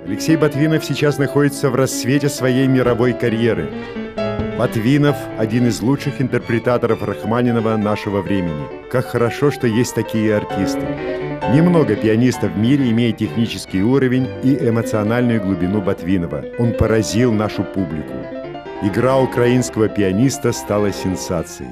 Алексей Ботвинов сейчас находится в расцвете своей мировой карьеры. Ботвинов – один из лучших интерпретаторов Рахманинова нашего времени. Как хорошо, что есть такие артисты. Немного пианистов в мире имеют технический уровень и эмоциональную глубину Ботвинова. Он поразил нашу публику. Игра украинского пианиста стала сенсацией.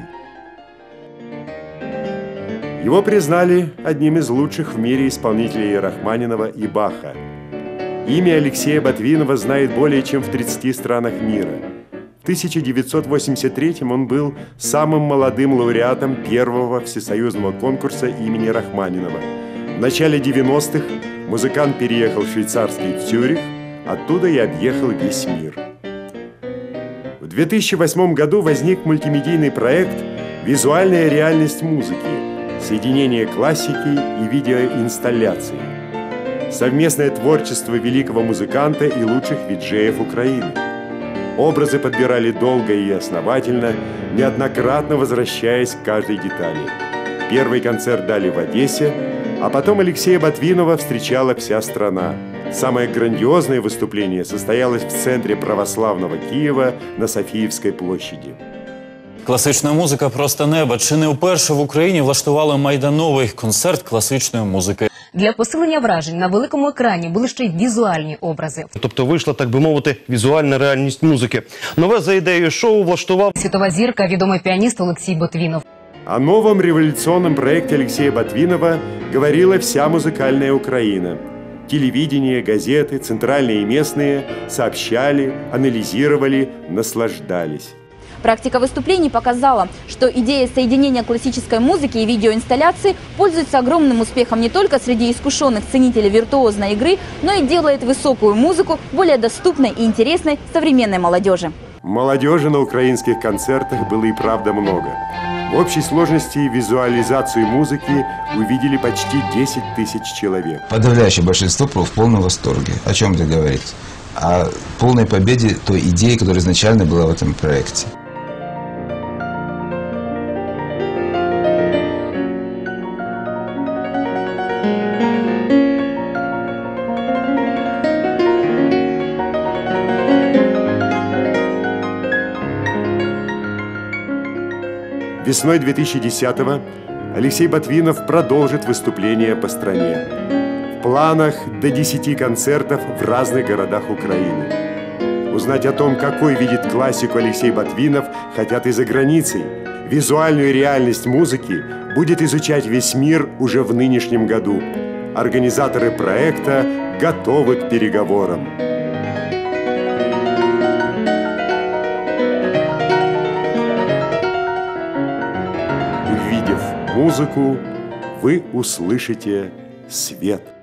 Его признали одним из лучших в мире исполнителей Рахманинова и Баха. Имя Алексея Ботвинова знает более чем в 30 странах мира. В 1983-м он был самым молодым лауреатом первого всесоюзного конкурса имени Рахманинова. В начале 90-х музыкант переехал в швейцарский Цюрих, оттуда и объехал весь мир. В 2008 году возник мультимедийный проект «Визуальная реальность музыки», соединение классики и видеоинсталляций. Совместное творчество великого музыканта и лучших виджеев Украины. Образы подбирали долго и основательно, неоднократно возвращаясь к каждой детали. Первый концерт дали в Одессе, а потом Алексея Ботвинова встречала вся страна. Самое грандиозное выступление состоялось в центре православного Києва на Софіївській площади. Класична музика просто неба. Чи не вперше в Україні влаштували майдановий концерт класичної музики? Для посилення вражень на великому екрані були ще й візуальні образи. Тобто вийшла, так би мовити, візуальна реальність музики. Нове за ідеєю шоу влаштував Світова зірка, відомий піаніст Олексій Ботвинов. О новом революционном проекте Алексея Ботвинова говорила вся музыкальная Украина. Телевидение, газеты, центральные и местные сообщали, анализировали, наслаждались. Практика выступлений показала, что идея соединения классической музыки и видеоинсталляции пользуется огромным успехом не только среди искушенных ценителей виртуозной игры, но и делает высокую музыку более доступной и интересной современной молодежи. Молодежи на украинских концертах было и правда много. В общей сложности визуализацию музыки увидели почти 10 тысяч человек. Подавляющее большинство в полном восторге. О чем это говорит? О полной победе той идеи, которая изначально была в этом проекте. Весной 2010-го Алексей Ботвинов продолжит выступления по стране. В планах до 10 концертов в разных городах Украины. Узнать о том, какой видит классику Алексей Ботвинов, хотят и за границей. Визуальную реальность музыки будет изучать весь мир уже в нынешнем году. Организаторы проекта готовы к переговорам. Увидев музыку, вы услышите свет.